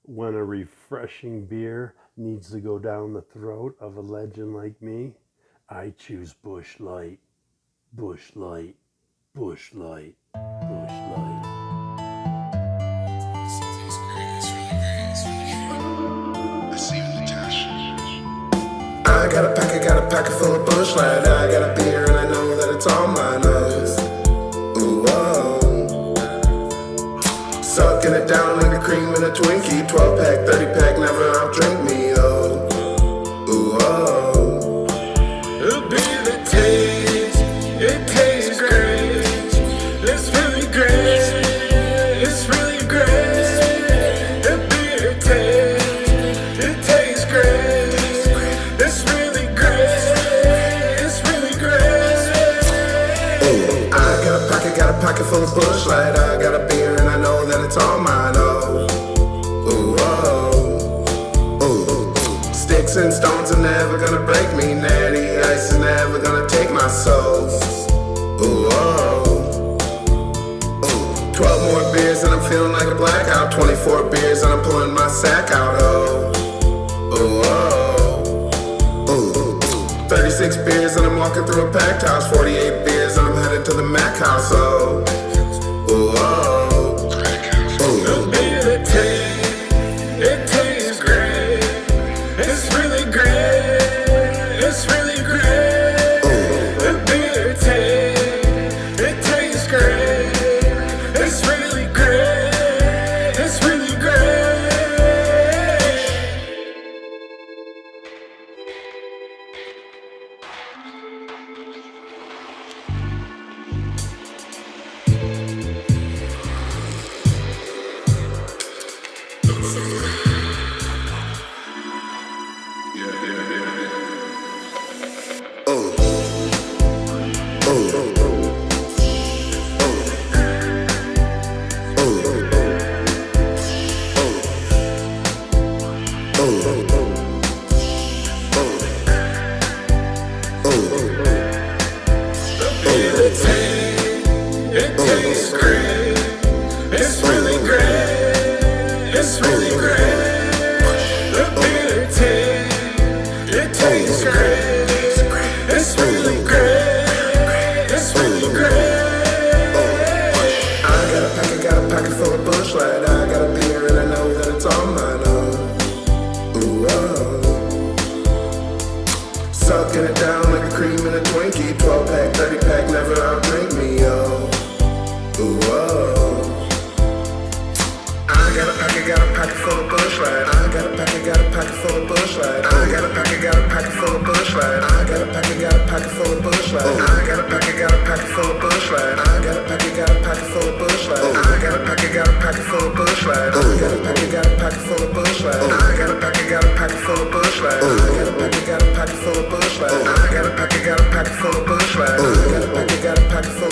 when a refreshing beer needs to go down the throat of a legend like me, I choose Busch Light, Busch Light, Busch Light, Busch Light. I got a packet full of Busch Light. I got a beer and I know that it's all mine. Ooh, oh. Sucking it down like a cream in a Twinkie. 12-pack, 30-pack, never outdrink me, oh. Ooh, oh. A beer that tastes, it tastes great. It's really great. It's really great. A beer tastes, it tastes great. It's really great. It's really great. Ooh, got a pocket full of Busch Light. I got a beer and I know that it's all mine, oh. Ooh, oh. Ooh. Sticks and stones are never gonna break me. Natty ice is never gonna take my soul. Ooh, oh. Ooh. 12 more beers and I'm feeling like a blackout. 24 beers and I'm pulling my sack out, oh. Ooh, oh. Ooh. 36 beers and I'm walking through a packed house. 48 beers and I'm headed to the Mac house, oh. Ooh, oh. A beer that tastes, it tastes great. It's really great. It's really great. A beer tastes, it tastes great. It's really great. It's really great. It tastes great. It's really great. It's really great. The beer tastes. It tastes great. It's really great. It's really great. I got a pocket full of Busch Light. I got a beer and I know that it's all mine, oh. Ooh, oh. Sucking it down like a cream in a Twinkie. 12-pack, 30-pack, never outdrink me, oh. Ooh, oh. I got a pocket full of Busch Light. I got a pocket full of Busch Light. I got a pocket full of Busch Light. I got a pocket full of Busch Light. I got a pocket full of Busch Light. I got a pocket full of Busch Light. I got a pocket full of Busch Light. I got a pocket full of Busch Light. I got a pocket full of Busch Light. I got a pocket full of Busch Light. I got a pocket full of Busch Light. I got a pocket full of Busch Light. I got a pocket full